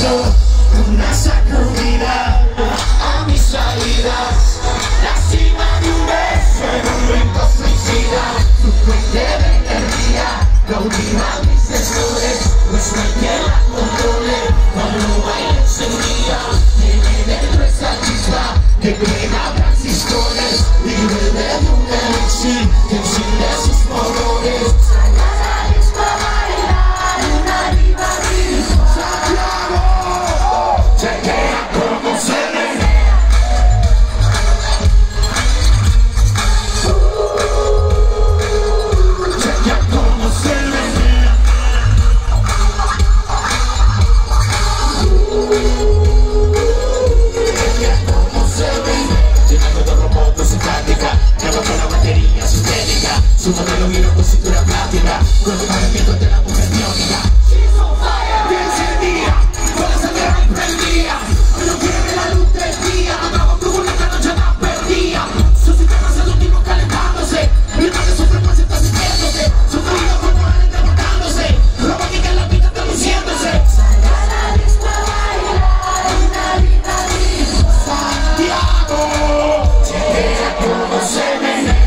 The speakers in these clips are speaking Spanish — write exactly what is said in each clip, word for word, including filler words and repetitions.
siento una sacudida a mis salidas, la cima de un beso en un rincón suicida, tu fuente de energía cautiva mis sensores, pues no hay quien la controle, cuando baila encendida, tiene dentro esa chispa que quema transistores y bebe de un elixir que enciende sus motores. Su modelo vino con cintura plástica, con los movimientos de la mujer biónica. She's on fire, bien encendida, con la sangre emprendida. Hoy no quiere ver la luz del día, acabó con una noche más perdida. Su sistema es el último calentándose, mientras que su frecuencia está sintiéndose. Su fluido corporal interpretándose, robótica en la pista está luciéndose. Salga a la disco a bailar una vida misma. Santiago, chequea cómo se menea.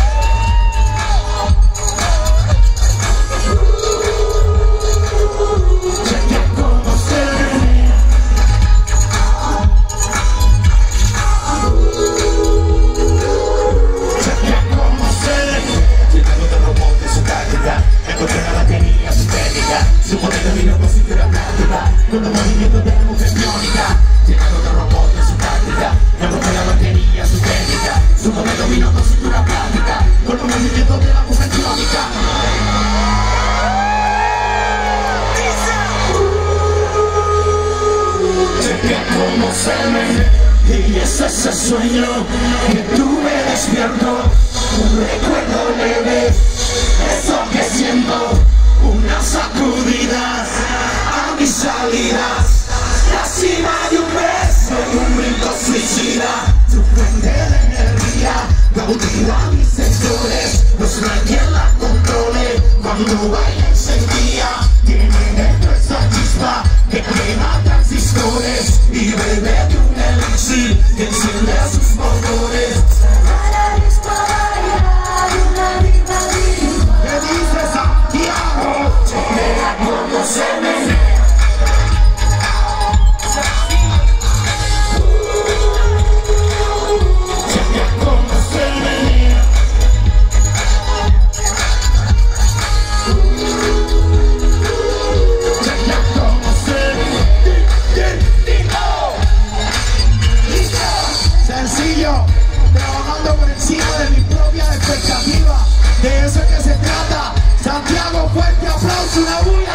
Su modelo vino con cintura plástica, con los movimientos de la mujer biónica, llenando de robot de su táctica, me rompe la batería, su técnica. Su modelo vino con cintura plástica, con los movimientos de la mujer biónica. Chequea cómo se menea, y es ese sueño que tuve despierto, un recuerdo leve, eso que siento. Unas sacudidas a mis salidas, la cima de un beso en un brinco suicida, tu fuente de energía cautiva mis sensores, pues no hay quien la controle, cuando baila encendida, tiene dentro esa chispa que quema transistores y bebe de un elixir que enciende sus motores. ¿Qué dice Santiago? Chequea cómo se menea. Chequea cómo se menea. Chequea cómo se menea. Sencillo, trabajando por encima de mi propia expectativa. De eso es que se trata. Santiago, fuerte aplauso, una bulla.